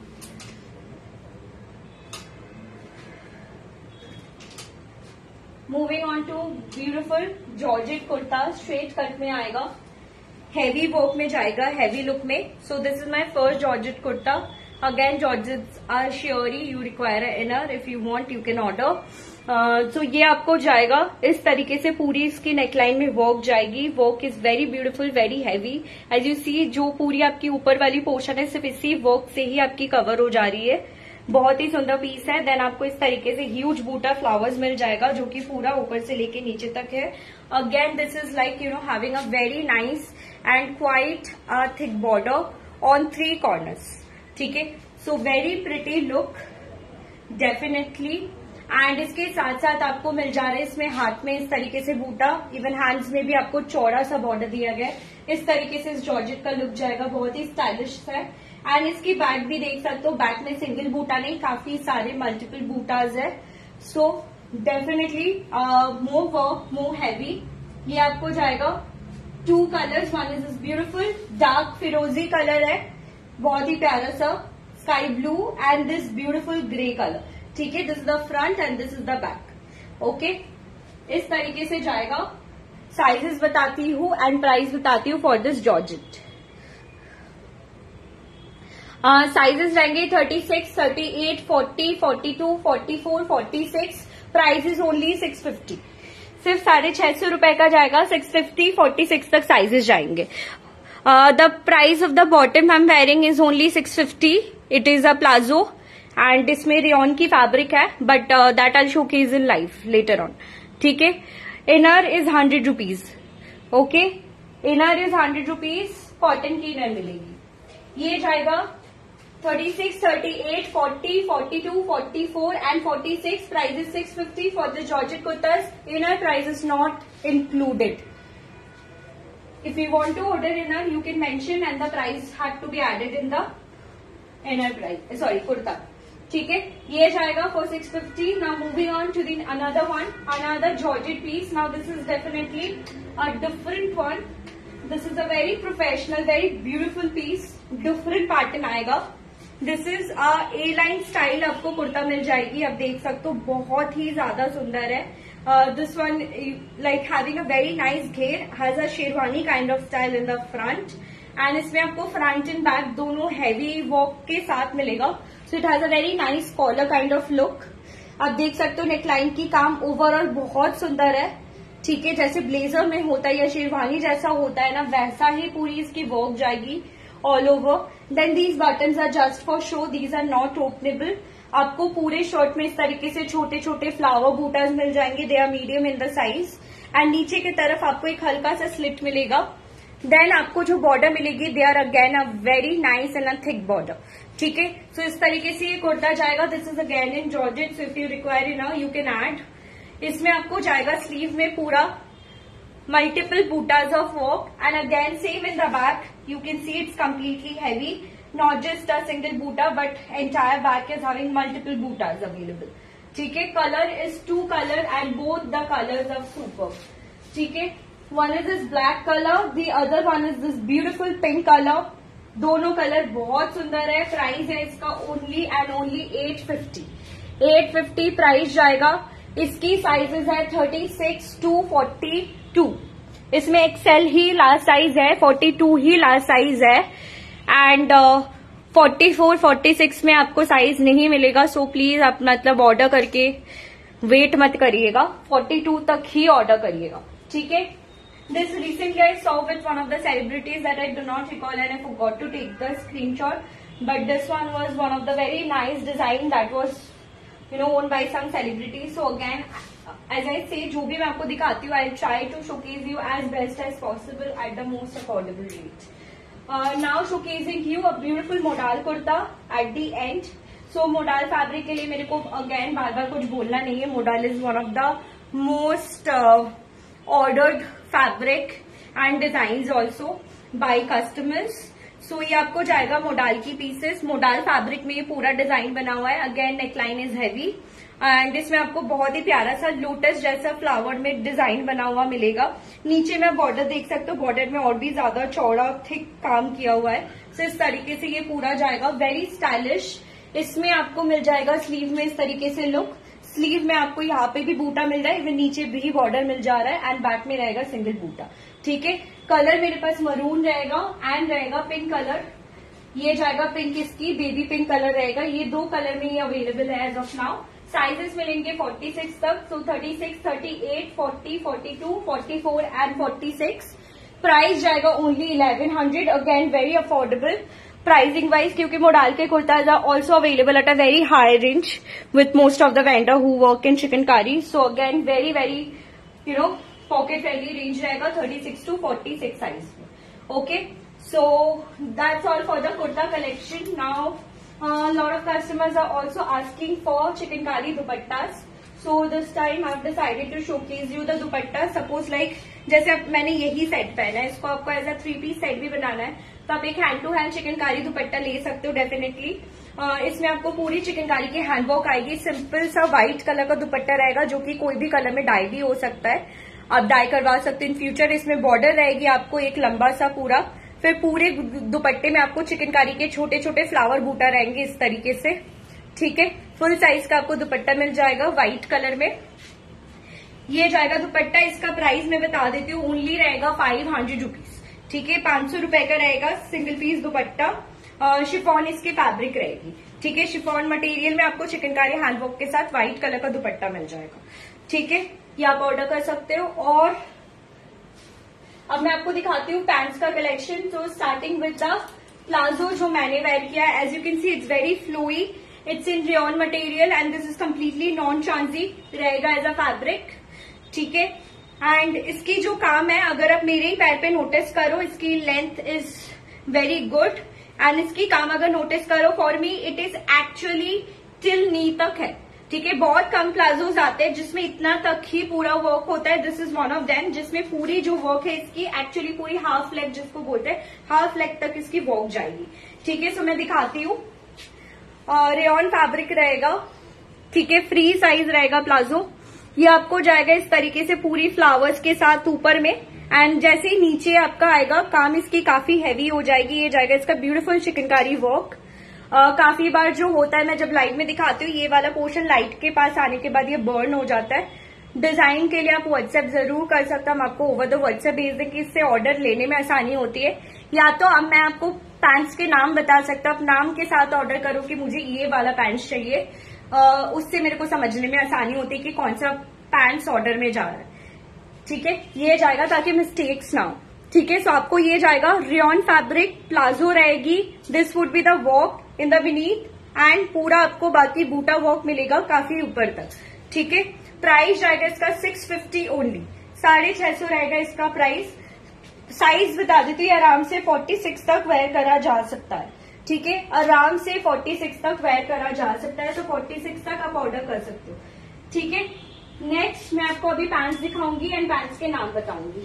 Moving on to beautiful Georgette kurta. Straight cut में आएगा, heavy work में जाएगा, heavy look में. So this is my first Georgette kurta. Again, Georgettes are sheery. You require an inner. If you want, you can order. तो uh, so ये आपको जाएगा इस तरीके से। पूरी इसकी नेकलाइन में वर्क जाएगी। Work is very beautiful, very heavy. As you see, जो पूरी आपकी ऊपर वाली पोर्शन है सिर्फ इसी वर्क से ही आपकी कवर हो जा रही है। बहुत ही सुंदर पीस है। देन आपको इस तरीके से ह्यूज बूटा फ्लावर्स मिल जाएगा जो कि पूरा ऊपर से लेके नीचे तक है। Again this is like you know having a very nice and quite a thick border on three corners. ठीक है, so very pretty look definitely. And इसके साथ साथ आपको मिल जा रहा है इसमें हाथ में इस तरीके से बूटा, इवन हैंड्स में भी आपको चौड़ा सा बॉर्डर दिया गया है। इस तरीके से इस जॉर्जेट का लुक जाएगा, बहुत ही स्टाइलिश है। एंड इसकी बैक भी देख सकते हो, बैक में सिंगल बूटा नहीं, काफी सारे मल्टीपल बूटाज है। So definitely more work, more heavy. ये आपको जाएगा two colours. One is is beautiful dark फिरोजी कलर है, बहुत ही प्यारा सा sky blue and this beautiful grey colour. ठीक है, this is the front and this is the back. Okay, इस तरीके से जाएगा। साइजेस बताती हूँ एंड प्राइस बताती हूँ फॉर दिस जॉर्जेट। साइजेस रहेंगे thirty six, thirty eight, forty, forty two, forty four, forty six. Price is only six fifty. सिर्फ साढ़े छह सौ रुपए का जाएगा। सिक्स फिफ्टी, फोर्टी सिक्स तक साइजेस जाएंगे। The price of the bottom I am wearing is only six fifty. It is a palazzo and इसमें रेयॉन की फैब्रिक है, but that I showcase in live later on. ठीक है, inner is hundred rupees. Okay, inner is hundred rupees, cotton की inner मिलेगी। ये जाएगा thirty six, thirty eight, forty, forty two, forty four and forty six. Price is six fifty for the georgette kurtas. Inner price is not included. If you want to order inner, you can mention and the price had to be added in the inner price. Sorry, kurta. ठीक है, ये जाएगा for six fifty. Now moving on to the another one, another georgette piece. Now this is definitely a different one. This is a very professional, very beautiful piece. Different pattern आएगा. This is a A-line style आपको कुर्ता मिल जाएगी. आप देख सकते हो बहुत ही ज्यादा सुंदर है. Uh, this one like having a very nice घेर, has a sherwani kind of style in the front and इसमें आपको front and back दोनों heavy work के साथ मिलेगा. So it has a very nice collar kind of look. आप देख सकते हो नेकलाइन की काम ओवरऑल बहुत सुंदर है. ठीक है, जैसे ब्लेजर में होता है या शेरवानी जैसा होता है ना, वैसा ही पूरी इसकी वर्क जाएगी all over. Then these buttons are just for show, these are not openable. आपको पूरे शर्ट में इस तरीके से छोटे छोटे फ्लावर बूटास मिल जाएंगे. They are medium in the size and नीचे की तरफ आपको एक हल्का सा स्लिट मिलेगा. देन आपको जो बॉर्डर मिलेगी, they are again a very nice and a thick border. ठीक है, सो इस तरीके से ये कुर्ता जाएगा. This is again in georgette. So if you require in you can add. इसमें आपको जाएगा स्लीव में पूरा multiple bootas of work and again same in the back. You can see it's completely heavy. Not just a single buta, but entire back is having multiple butas available. ठीक है, color is two color and both the colors are superb. ठीक है, one is this black color, the other one is this beautiful pink color. दोनों colour बहुत सुंदर है. Price है इसका only and only eight fifty. Eight fifty price जाएगा. इसकी साइजेस है thirty six to forty two. इसमें एक्सेल ही लास्ट साइज है, फोर्टी टू ही लास्ट साइज है and forty four, forty six में आपको साइज नहीं मिलेगा. सो so प्लीज आप मतलब ऑर्डर करके वेट मत करिएगा, फोर्टी टू तक ही ऑर्डर करिएगा. ठीक है, this recently I saw with one of the celebrities that I do not recall and I forgot to take the screenshot, but this one was one of the very nice design that was you know worn by some celebrities. So again as I say, जो भी मैं आपको दिखाती हूँ, I try to showcase you as best as possible at the most affordable rate. Uh, now showcasing you a beautiful modal kurta at the end. So modal fabric के लिए मेरे को again बार बार कुछ बोलना नहीं है. Modal is one of the most uh, ordered fabric and designs also by customers. So ये आपको जाएगा मोडाल की पीसेस. मोडाल फैब्रिक में ये पूरा डिजाइन बना हुआ है. Again neckline is heavy and इसमें आपको बहुत ही प्यारा सा लोटस जैसा फ्लावर में डिजाइन बना हुआ मिलेगा. नीचे में बॉर्डर देख सकते हो, बॉर्डर में और भी ज्यादा चौड़ा थिक काम किया हुआ है. सो इस तरीके से ये पूरा जाएगा, वेरी स्टाइलिश. इसमें आपको मिल जाएगा स्लीव में इस तरीके से लुक. स्लीव में आपको यहाँ पे भी बूटा मिल रहा है, इवन नीचे भी बॉर्डर मिल जा रहा है एंड बैक में रहेगा सिंगल बूटा. ठीक है, कलर मेरे पास मरून रहेगा एंड रहेगा पिंक कलर. ये जाएगा पिंक, इसकी बेबी पिंक कलर रहेगा. ये दो कलर में ही अवेलेबल है एज ऑफ नाउ. साइजेस मिलेंगे फोर्टी सिक्स तक. So thirty six, thirty eight, forty, forty two, forty four and forty six. Price जाएगा only eleven hundred. Again very affordable pricing wise, क्योंकि मोडाल के kurtas are also available at a very high range with most of the vendor who work in chikankari. So again very very you know pocket friendly range रहेगा thirty six to forty six size में. Okay, so that's all for the kurta collection. Now Uh, a lot of customers are also asking for chikankari dupattas. So this time I've decided to showcase you the dupatta. Suppose like जैसे अब मैंने यही set पहना है, इसको आपको as a three piece set भी बनाना है तो आप एक hand to hand chikankari dupatta ले सकते हो डेफिनेटली. uh, इसमें आपको पूरी चिकनकारी की हैंडवर्क आएगी. सिंपल सा व्हाइट कलर का दुपट्टा रहेगा जो कि कोई भी कलर में डाई भी हो सकता है, आप डाई करवा सकते हो इन फ्यूचर. इसमें बॉर्डर रहेगी आपको एक लंबा सा पूरा. फिर पूरे दुपट्टे में आपको चिकनकारी के छोटे छोटे फ्लावर बूटा रहेंगे इस तरीके से. ठीक है, फुल साइज का आपको दुपट्टा मिल जाएगा व्हाइट कलर में. ये जाएगा दुपट्टा. इसका प्राइस मैं बता देती हूँ, ओनली रहेगा फाइव हंड्रेड रुपीज. ठीक है, पांच सौ रुपए का रहेगा सिंगल पीस दुपट्टा. शिफॉन इसकी फैब्रिक रहेगी. ठीक है, शिफॉन मटेरियल में आपको चिकनकारी हैंडवर्क के साथ व्हाइट कलर का दुपट्टा मिल जाएगा. ठीक है, ये आप ऑर्डर कर सकते हो. और अब मैं आपको दिखाती हूँ पैंट्स का कलेक्शन. तो स्टार्टिंग विद द प्लाजो जो मैंने वेयर किया है. As you can see it's very flowy, it's in rayon material and this is completely non transy रहेगा एज अ फैब्रिक. ठीक है, एंड इसकी जो काम है, अगर आप मेरे ही पैर पे नोटिस करो, इसकी length is very good and इसकी काम अगर नोटिस करो, for me it is actually till knee तक है, ठीक है। बहुत कम प्लाजोज आते हैं जिसमें इतना तक ही पूरा वर्क होता है, this is one of them, जिसमें पूरी जो वर्क है इसकी एक्चुअली पूरी हाफ लेग जिसको बोलते हैं, हाफ लेग तक इसकी वर्क जाएगी, ठीक है। सो मैं दिखाती हूँ, रेयॉन फैब्रिक रहेगा, ठीक है, फ्री साइज रहेगा प्लाजो। ये आपको जाएगा इस तरीके से पूरी फ्लावर्स के साथ ऊपर में, एंड जैसे ही नीचे आपका आएगा, काम इसकी काफी हैवी हो जाएगी। ये जाएगा इसका ब्यूटीफुल चिकनकारी वर्क। Uh, काफी बार जो होता है, मैं जब लाइट में दिखाती हूँ, ये वाला पोर्शन लाइट के पास आने के बाद ये बर्न हो जाता है। डिजाइन के लिए आप व्हाट्सएप जरूर कर सकते हैं, हम आपको ओवर द व्हाट्सएप भेज देंगे, इससे ऑर्डर लेने में आसानी होती है। या तो अब मैं आपको पैंट्स के नाम बता सकता हूँ, आप नाम के साथ ऑर्डर करो कि मुझे ये वाला पैंट्स चाहिए, uh, उससे मेरे को समझने में आसानी होती है कि कौन सा पैंट्स ऑर्डर में जा रहा है, ठीक है। ये जाएगा ताकि मिस्टेक्स ना हो, ठीक है। सो आपको ये जाएगा रेयॉन फैब्रिक, प्लाजो रहेगी, this would be the work in the beneath and पूरा आपको बाकी बूटा वर्क मिलेगा काफी ऊपर तक, ठीक है। प्राइस जाएगा इसका सिक्स फिफ्टी ओनली, साढ़े छह सौ रहेगा इसका प्राइस। साइज बता देती हूँ, आराम से फोर्टी सिक्स तक वेयर करा जा सकता है, ठीक है, आराम से फोर्टी सिक्स तक वेयर करा जा सकता है, तो फोर्टी सिक्स तक आप ऑर्डर कर सकते हो, ठीक है। नेक्स्ट मैं आपको अभी पैंट्स दिखाऊंगी एंड पैंट्स के नाम बताऊंगी।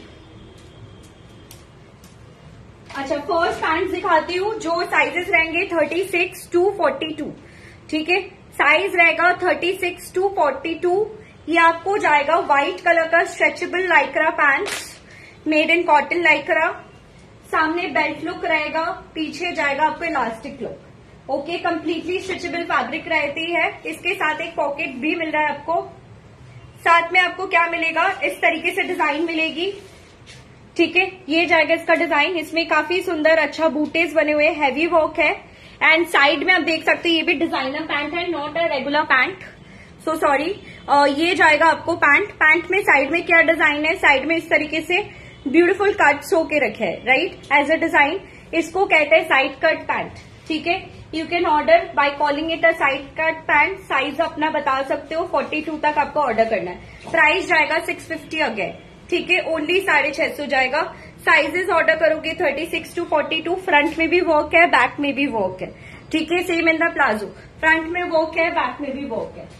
अच्छा, फर्स्ट पैंट्स दिखाती हूँ, जो साइजेस रहेंगे thirty six to forty two, ठीक है। साइज रहेगा thirty six to forty two. ये आपको जाएगा व्हाइट कलर का stretchable lycra pants, made in cotton lycra. सामने बेल्ट लुक रहेगा, पीछे जाएगा आपको elastic look, okay. Completely stretchable fabric रहती है। इसके साथ एक पॉकेट भी मिल रहा है आपको। साथ में आपको क्या मिलेगा, इस तरीके से डिजाइन मिलेगी, ठीक है। ये जाएगा इसका डिजाइन, इसमें काफी सुंदर अच्छा बूटेज बने हुए, हैवी वर्क है। एंड साइड में आप देख सकते हैं, ये भी डिजाइनर पैंट है, not a regular pant, so sorry. ये जाएगा आपको पैंट। पैंट में साइड में क्या डिजाइन है, साइड में इस तरीके से ब्यूटीफुल कट्स होके रखे हैं, राइट, एज अ डिजाइन। इसको कहते हैं साइड कट पैंट, ठीक है। You can order by calling it a side cut pant. Size अपना बता सकते हो, फोर्टी टू तक आपको ऑर्डर करना है। प्राइस जाएगा सिक्स फिफ्टी अगेन, ठीक है, ओनली साढ़े छह सौ जाएगा। साइजेस ऑर्डर करोगे thirty six to forty two, front में भी वर्क है, बैक में भी वर्क है, ठीक है। Same in the palazzo, front में वर्क है, बैक में भी वर्क है।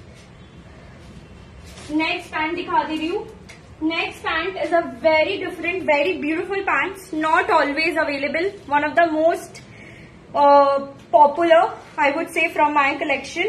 नेक्स्ट पैंट दिखा दे रही हूँ। Next pant is a very different, very beautiful pants, not always available, one of the most popular I would say from my collection.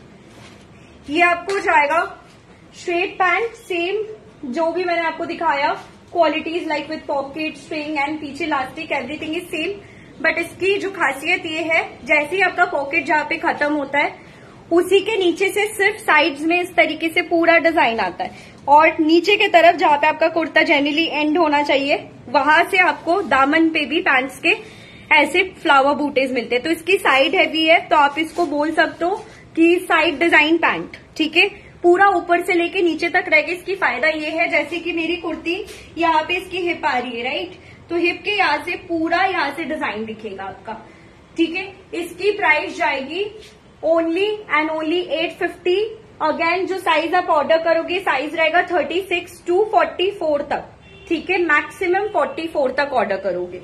ये आपको जाएगा स्ट्रेट पैंट, सेम जो भी मैंने आपको दिखाया, qualities like with pocket, string and पीछे elastic, everything is same. But इसकी जो खासियत ये है, जैसे ही आपका पॉकेट जहाँ पे खत्म होता है, उसी के नीचे से सिर्फ साइड्स में इस तरीके से पूरा डिजाइन आता है, और नीचे के तरफ जहाँ पे आपका कुर्ता जनरली एंड होना चाहिए, वहां से आपको दामन पे भी पैंट्स के ऐसे फ्लावर बूटेज मिलते हैं। तो इसकी साइड हैवी है, तो आप इसको बोल सकते हो कि साइड डिजाइन पैंट, ठीक है। पूरा ऊपर से लेके नीचे तक रहेगा। इसकी फायदा ये है, जैसे कि मेरी कुर्ती यहाँ पे इसकी हिप आ रही है, राइट, तो हिप के यहाँ से पूरा यहाँ से डिजाइन दिखेगा आपका, ठीक है। इसकी प्राइस जाएगी only and only eight fifty. Again जो साइज आप ऑर्डर करोगे, साइज रहेगा thirty six to forty four तक, ठीक है, मैक्सिमम फोर्टी फोर तक ऑर्डर करोगे।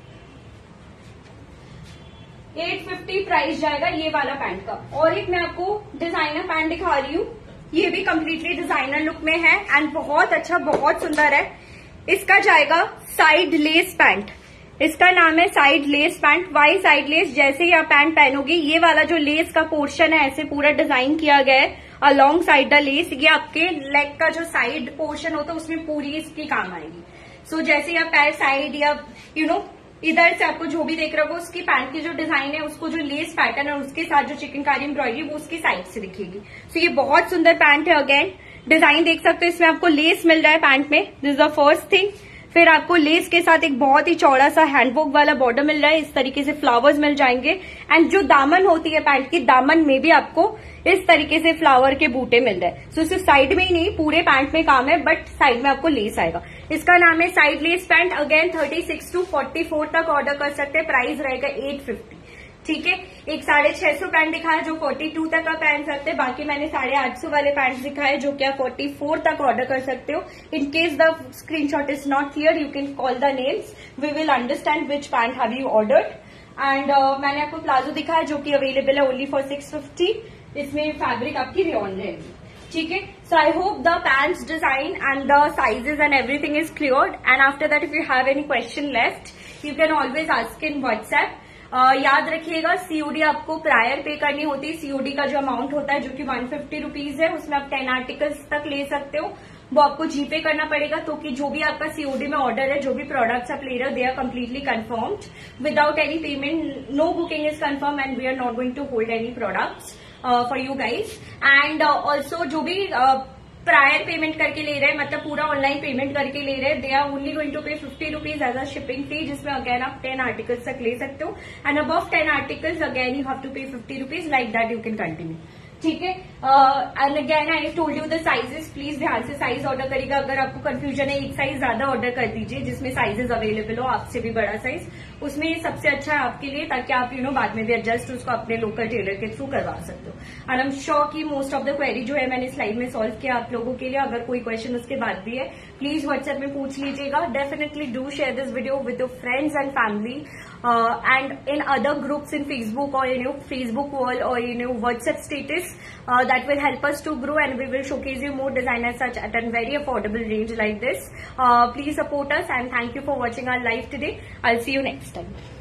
एट फिफ्टी प्राइस जाएगा ये वाला पैंट का। और एक मैं आपको डिजाइनर पैंट दिखा रही हूँ, ये भी कम्प्लीटली डिजाइनर लुक में है एंड बहुत अच्छा, बहुत सुंदर है। इसका जाएगा साइड लेस पैंट, इसका नाम है side lace pant. Why side lace, जैसे ही आप पैंट पहनोगे, ये वाला जो लेस का पोर्शन है ऐसे पूरा डिजाइन किया गया है अलॉन्ग साइड द लेस। ये आपके लेग का जो साइड पोर्शन होता है उसमें पूरी इसकी काम आएगी। सो so, जैसे आप पैर साइड या यू नो इधर से आपको जो भी देख रहे हो, उसकी पैंट की जो डिजाइन है, उसको जो लेस पैटर्न है उसके साथ जो चिकनकारी एम्ब्रॉयडरी वो उसकी साइड से दिखेगी। सो so, ये बहुत सुंदर पैंट है। अगेन डिजाइन देख सकते हो, इसमें आपको लेस मिल रहा है पैंट में, this is the first thing. फिर आपको लेस के साथ एक बहुत ही चौड़ा सा हैंडवर्क वाला बॉर्डर मिल रहा है, इस तरीके से फ्लावर्स मिल जाएंगे। एंड जो दामन होती है पैंट की, दामन में भी आपको इस तरीके से फ्लावर के बूटे मिल रहे हैं। सो सिर्फ साइड में ही नहीं, पूरे पैंट में काम है, बट साइड में आपको लेस आएगा। इसका नाम है side lace pant. Again thirty six to forty four तक ऑर्डर कर सकते हैं, प्राइस रहेगा एट फिफ्टी, ठीक है। एक साढ़े छह सौ पैंट दिखाया जो फोर्टी टू तक आप पहन सकते हैं, बाकी मैंने साढ़े आठ सौ वाले पैंट दिखाए जो कि आप फोर्टी फोर तक ऑर्डर कर सकते हो। In case the screenshot is not clear, you can call the names, we will understand which pant have you ordered. And मैंने आपको प्लाजो दिखाया जो कि अवेलेबल है ओनली फॉर सिक्स फिफ्टी। इसमें फैब्रिक आपकी रेयॉन रहेगी, ठीक है। So I hope the pants design and the sizes and everything is cleared. And after that if you have any question left you can always ask in WhatsApp. Uh, याद रखिएगा COD आपको prior पे करनी होती है। COD का जो amount होता है जो कि वन फिफ्टी रुपीज है, उसमें आप टेन आर्टिकल्स तक ले सकते हो, वो आपको जीपे करना पड़ेगा। तो कि जो भी आपका सीओडी में ऑर्डर है, जो भी प्रोडक्ट्स आप ले रहे हो, they are completely confirmed without any payment. No booking is confirm and we are not going to hold any products for you guys. And also जो भी uh, प्रायर पेमेंट करके ले रहे हैं, मतलब पूरा ऑनलाइन पेमेंट करके ले रहे हैं, they are only going to pay fifty rupees as a shipping fee, जिसमें अगेन आप टेन आर्टिकल्स तक ले सकते हो। And above ten articles again you have to pay fifty rupees, like that you can continue, ठीक है। And again I told you the sizes, please ध्यान से साइज ऑर्डर करिएगा। अगर आपको कंफ्यूजन है, एक साइज ज्यादा ऑर्डर कर दीजिए जिसमें साइजेस अवेलेबल हो, आपसे भी बड़ा साइज, उसमें ये सबसे अच्छा है आपके लिए, ताकि आप यू नो बाद में भी एडजस्ट उसको अपने लोकल टेलर के थ्रू करवा सकते हो। एंड आई एम श्योर कि मोस्ट ऑफ द क्वेरी जो है मैंने स्लाइड में सॉल्व किया आप लोगों के लिए। अगर कोई क्वेश्चन उसके बाद भी है प्लीज व्हाट्सएप में पूछ लीजिएगा। Definitely do share this video with your friends and family and in other groups in Facebook और यू नो फेसबुक वॉल और you know WhatsApp status. That will help us to grow and we will showcase you more designers such at a very affordable range like this. Uh, please support us and thank you for watching our live today. I'll see you next time.